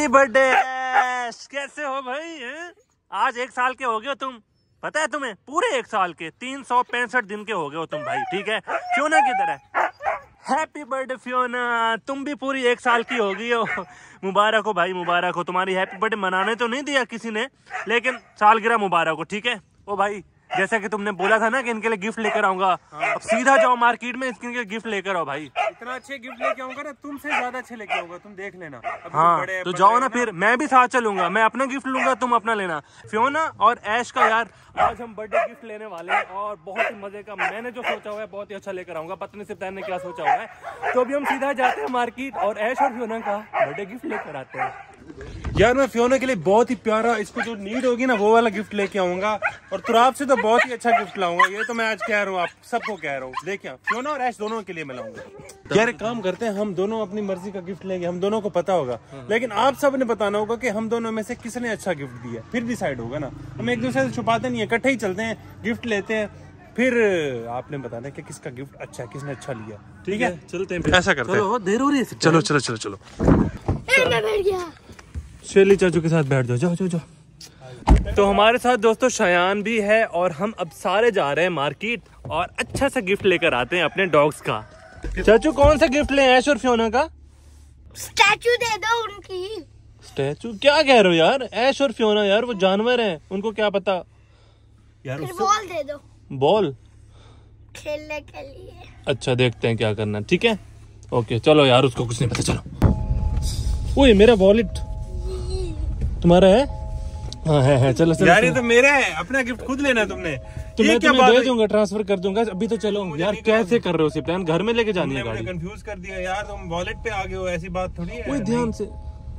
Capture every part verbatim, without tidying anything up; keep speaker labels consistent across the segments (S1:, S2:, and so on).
S1: Birthday. कैसे हो भाई है? आज एक साल के हो गए हो तुम, पता है तुम्हें? पूरे एक साल के तीन सौ पैंसठ दिन के हो गए हो तुम भाई, ठीक है? फियोना किधर है? हैप्पी बर्थडे फियोना, तुम भी पूरी एक साल की हो गई हो। मुबारक हो भाई, मुबारक हो। तुम्हारी हैप्पी बर्थडे मनाने तो नहीं दिया किसी ने, लेकिन सालगिरह मुबारक हो, ठीक है? ओ भाई, जैसा कि तुमने बोला था ना कि इनके लिए गिफ्ट लेकर आऊंगा, हाँ। अब सीधा जाओ मार्केट में, इनके लिए गिफ्ट लेकर आओ भाई।
S2: इतना अच्छे गिफ्ट लेके आऊंगा ना, तुमसे ज्यादा अच्छे लेके आऊंगा, तुम देख लेना।
S1: हाँ तो, तो जाओ ना, फिर मैं भी साथ चलूंगा। मैं अपना गिफ्ट लूंगा, तुम अपना लेना। फियोना और ऐश का यार आज हम बर्थडे गिफ्ट लेने वाले हैं और बहुत ही मजे का मैंने जो सोचा हुआ है बहुत ही अच्छा लेकर आऊंगा। पता नहीं सिर्फ ने क्या सोचा हुआ है। तो अभी हम सीधा जाते हैं मार्केट और ऐश और फियोना का बर्थडे गिफ्ट लेकर आते हैं।
S2: यार मैं फियोना के लिए बहुत ही प्यारा, इसको जो नीड होगी ना वो वाला गिफ्ट लेके आऊंगा, और तुराब से तो बहुत ही अच्छा गिफ्ट लाऊंगा। ये तो मैं आज कह रहा हूँ, आप सबको कह रहा हूँ। देखिए फियोना और ऐश दोनों के लिए मैं लाऊंगा। यार एक काम करते हैं, हम दोनों अपनी मर्जी का गिफ्ट लेंगे, हम दोनों को पता होगा, लेकिन आप सब ने बताना होगा कि हम दोनों में से किसने अच्छा गिफ्ट दिया, फिर डिसाइड होगा ना। हम एक दूसरे से छुपाते नहीं है, इकट्ठे ही चलते हैं, गिफ्ट लेते हैं, फिर आपने बताना कि किसका गिफ्ट अच्छा है, किसने अच्छा लिया। ठीक है, चलते हैं, ऐसा करते हैं।
S1: देर हो रही है,
S2: चलो चलो चलो चलो शेरली चाचू के साथ बैठ जाओ, जाओ जाओ जाओ।
S1: तो हमारे साथ दोस्तों शयान भी है और हम अब सारे जा रहे हैं मार्केट और अच्छा सा गिफ्ट लेकर आते हैं अपने डॉग्स का। चाचू कौन सा गिफ्ट ले? ऐश और फियोना का
S3: स्टैचू दे दो उनकी।
S1: स्टैचू? क्या कह रहे हो यार? ऐश और फियोना यार वो जानवर हैं, उनको क्या पता
S3: यार। बॉल दे दो।
S1: बॉल
S3: खेलने के लिए।
S1: अच्छा देखते हैं क्या करना, ठीक है? ओके चलो यार, उसको कुछ नहीं पता। चलो। ओए मेरा वॉलेट तुम्हारा है? हाँ है, है। चलो, चलो
S2: यार ये तो मेरा है, अपना गिफ्ट खुद लेना तुमने।
S1: तो मैं तुम्हें दे दूंगा, ट्रांसफर कर दूंगा। अभी तो चलो यार, कैसे कर रहे हो? सिप्लान घर में लेके जानी है गाड़ी।
S2: कंफ्यूज कर दिया यार, तुम वॉलेट पे आ गए हो, ऐसी बात थोड़ी है।
S1: कोई ध्यान से।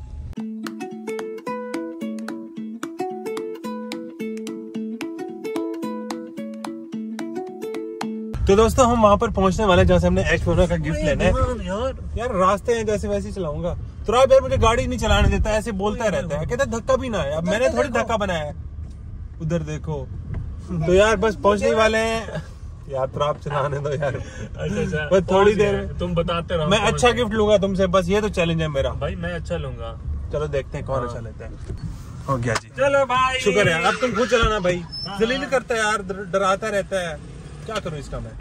S2: तो दोस्तों हम वहाँ पर पहुँचने वाले जहाँ से हमने ऐश फियोना का गिफ्ट लेना है। यार यार रास्ते हैं जैसे वैसे चलाऊंगा। तुराब यार मुझे गाड़ी नहीं चलाने देता, ऐसे बोलता रहता है, कहता धक्का भी ना है। अब मैंने थोड़ी धक्का बनाया है, उधर देखो। तो यार बस पहुंचने वाले हैं यार, तुराब चलाने दो यार।
S1: अच्छा अच्छा,
S2: बस थोड़ी देर में
S1: तुम बताते रहो।
S2: मैं अच्छा गिफ्ट लूंगा तुमसे, बस ये तो चैलेंज है मेरा।
S1: भाई मैं अच्छा लूंगा।
S2: चलो देखते हैं कौन अच्छा लेता है। हो गया जी,
S1: चलो भाई।
S2: शुक्र है। अब तुम खुद चलाना भाई, जलील करता है यार, डराता रहता है, क्या करूं इसका मैं।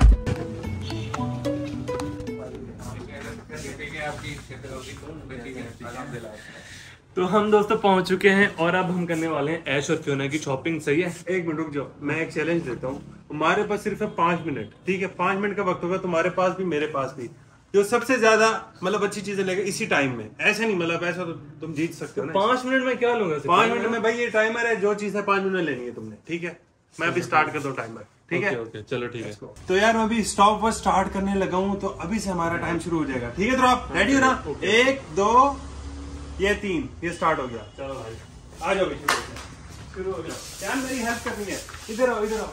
S1: तो हम दोस्तों पहुंच चुके हैं और अब हम करने वाले हैं ऐश और फियोना की शॉपिंग। सही है?
S2: एक मिनट रुक जाओ, मैं एक चैलेंज देता हूँ। हमारे पास सिर्फ है पांच मिनट, ठीक है? पांच मिनट का वक्त होगा, तुम्हारे पास भी मेरे पास भी। जो सबसे ज्यादा मतलब अच्छी चीजें लेगा इसी टाइम में, ऐसे नहीं मतलब ऐसा तो तुम जीत सकते हो ना।
S1: पांच मिनट में क्या लूंगा?
S2: पांच मिनट में भाई ये टाइमर है, जो चीज है पांच मिनट में लेनी है तुमने, ठीक है? मैं अभी स्टार्ट कर दूं टाइमर, ठीक है?
S1: ओके चलो ठीक है।
S2: तो यार मैं अभी स्टॉप पर स्टार्ट करने लगा हूँ, तो अभी से हमारा टाइम शुरू हो जाएगा, ठीक है? तो आप रेडी हो ना? एक दो ये तीन, ये स्टार्ट हो गया।
S1: चलो भाई
S2: आ जाओ, शुरू हो गया। क्या मेरी हेल्प करनी है? इधर आओ, इधर आओ।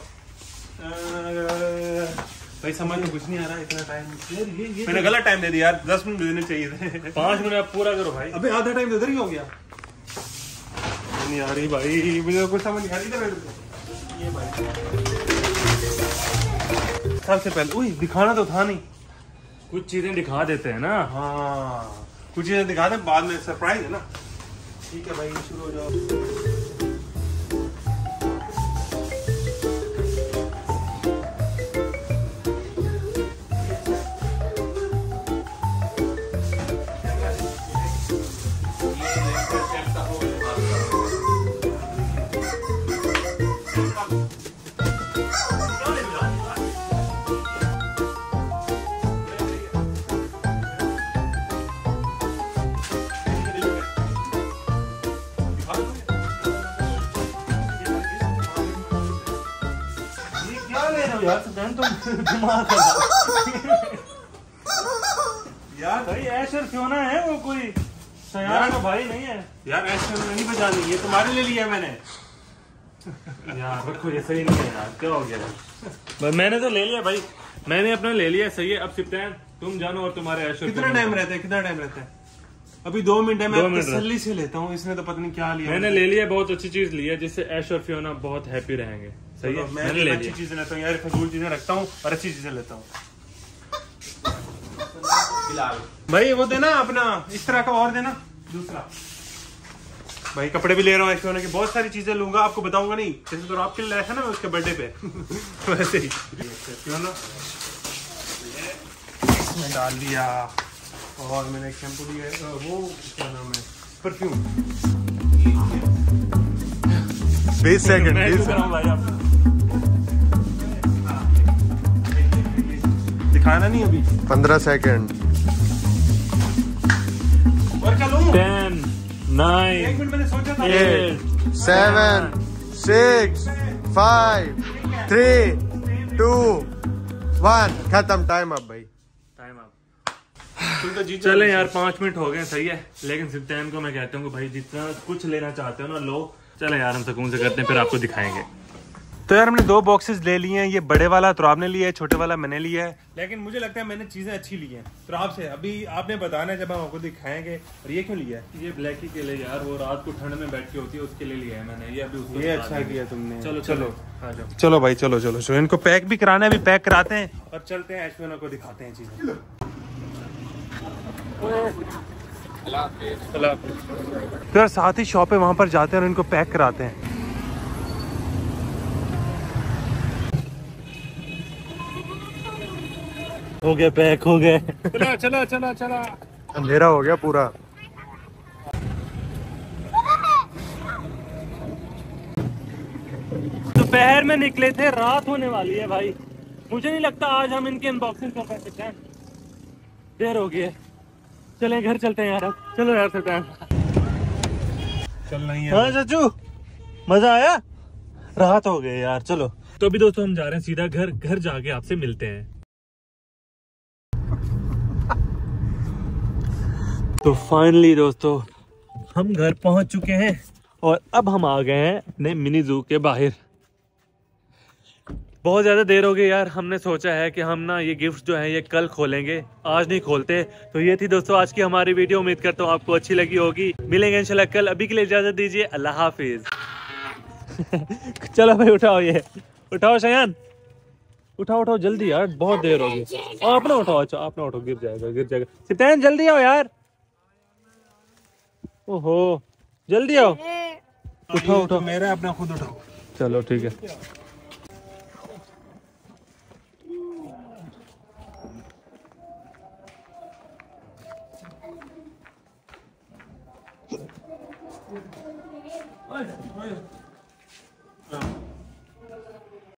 S2: भाई समझ में कुछ नहीं आ रहा, इतना टाइम मैंने गलत टाइम दे दिया यार, दस मिनट देने चाहिए थे।
S1: पांच मिनट आप पूरा करो भाई।
S2: अबे आधा टाइम इधर ही हो गया। नहीं आ रही भाई, मुझे कुछ समझ नहीं आ रही। इधर ये भाई सबसे पहले उई दिखाना तो था नहीं,
S1: कुछ चीजें दिखा देते हैं ना।
S2: हाँ कुछ चीजें दिखा दे, बाद में सरप्राइज है ना। ठीक है भाई, शुरू हो जाओ।
S1: यार तुम दिमाग यार भाई ऐश और फियोना है, वो कोई शयान का भाई नहीं है
S2: यार। ऐश नहीं बजानी, ये तुम्हारे लिए लिया मैंने।
S1: यार रखो, ये सही नहीं है यार, क्या हो गया? बस मैंने तो ले लिया भाई, मैंने अपना ले लिया। सही है, अब सिप्तान तुम जानो और तुम्हारे ऐश।
S2: कितना टाइम रहता है? कितना टाइम रहता है? अभी दो मिनट है, मैं तसल्ली से लेता हूँ। इसने तो पता नहीं क्या लिया।
S1: मैंने ले लिया, बहुत अच्छी चीज ली है जिससे ऐश और फियोना बहुत हैप्पी रहेंगे। सही है,
S2: मैं ले अच्छी चीजें लेता हूँ यार, फजूल चीजें रखता हूँ और अच्छी चीजें लेता हूँ। भाई वो देना अपना, इस तरह का और देना दूसरा। भाई कपड़े भी ले रहा हूँ ऐसे होने की, बहुत सारी चीजें लूंगा, आपको बताऊंगा नहीं। जैसे तो आपके लिए लाया था ना मैं उसके बर्थडे पे वैसे ही इसमें डाल दिया। और मैंने एक शैम्पू लिया, वो क्या नाम है, परफ्यूम।
S4: बीस सेकंड
S2: दिखाना नहीं अभी,
S4: पंद्रह सेकंड।
S2: और क्या लूं?
S1: टेन नाइन
S2: एक मिनट मैंने सोचा था।
S1: Eight
S4: seven six five three two one खत्म। टाइम अब भाई।
S1: Time up.
S2: तुम तो जीत
S1: चले यार पाँच मिनट हो गए, सही है। लेकिन सिप्तान को मैं कहता हूँ कि भाई जितना कुछ लेना चाहते हो ना लो। चले यार हम सुकून से करते हैं, फिर आपको दिखाएंगे।
S2: तो यार हमने दो बॉक्सेस ले लिए हैं, ये बड़े वाला तो आपने लिया है, छोटे वाला मैंने लिया है। लेकिन मुझे लगता है मैंने चीजें अच्छी ली हैं। तो आपसे अभी आपने बताना है जब हम आपको दिखाएंगे। और ये क्यों लिया है?
S1: ये ब्लैक के लिए यार, वो रात को ठंड में बैठ के होती है उसके लिए लिया है मैंने। ये अभी उसको
S2: ये
S1: बता
S2: अच्छा
S1: देंगे।
S2: किया तुमने।
S1: चलो चलो आ जाओ।
S2: चलो भाई चलो चलो चलो इनको पैक भी कराना है, अभी पैक कराते हैं और चलते हैं ऐश्वर्या को दिखाते हैं चीजें। तो यार साथ ही शॉप है, वहां पर जाते हैं और इनको पैक कराते हैं।
S1: हो गया पैक, हो गए।
S2: चला चला चला चला।
S4: अंधेरा हो गया पूरा।
S1: दोपहर में निकले थे, रात होने वाली है भाई। मुझे नहीं लगता आज हम इनकी अनबॉक्सिंग कर सकते हैं, देर हो गई है। चले घर चलते हैं यार अब। चलो यार चलते हैं।
S2: चलना ही
S1: हाँ चाचू, मजा आया? रात हो गए यार, चलो। तो अभी दोस्तों हम जा रहे हैं सीधा घर। घर जाके आपसे मिलते हैं। तो फाइनली दोस्तों हम घर पहुंच चुके हैं और अब हम आ गए हैं अपने मिनी जू के बाहर। बहुत ज़्यादा देर हो गई यार, हमने सोचा है कि हम ना ये गिफ्ट जो है ये कल खोलेंगे, आज नहीं खोलते। तो ये थी दोस्तों आज की हमारी वीडियो। उम्मीद करता हूँ आपको अच्छी लगी होगी। मिलेंगे इंशाल्लाह कल। अभी के लिए इजाज़त दीजिए, अल्लाह हाफिज। चलो भाई उठाओ, ये उठाओ शयान, उठाओ उठाओ जल्दी यार, बहुत देर हो गई। आप ना उठाओ, अच्छा आप ना उठाओ, गिर जाएगा गिर जाएगा। सितान जल्दी आओ यार, ओहो जल्दी आओ। उठाओ उठाओ,
S2: मेरा अपना खुद उठाओ।
S1: चलो ठीक है।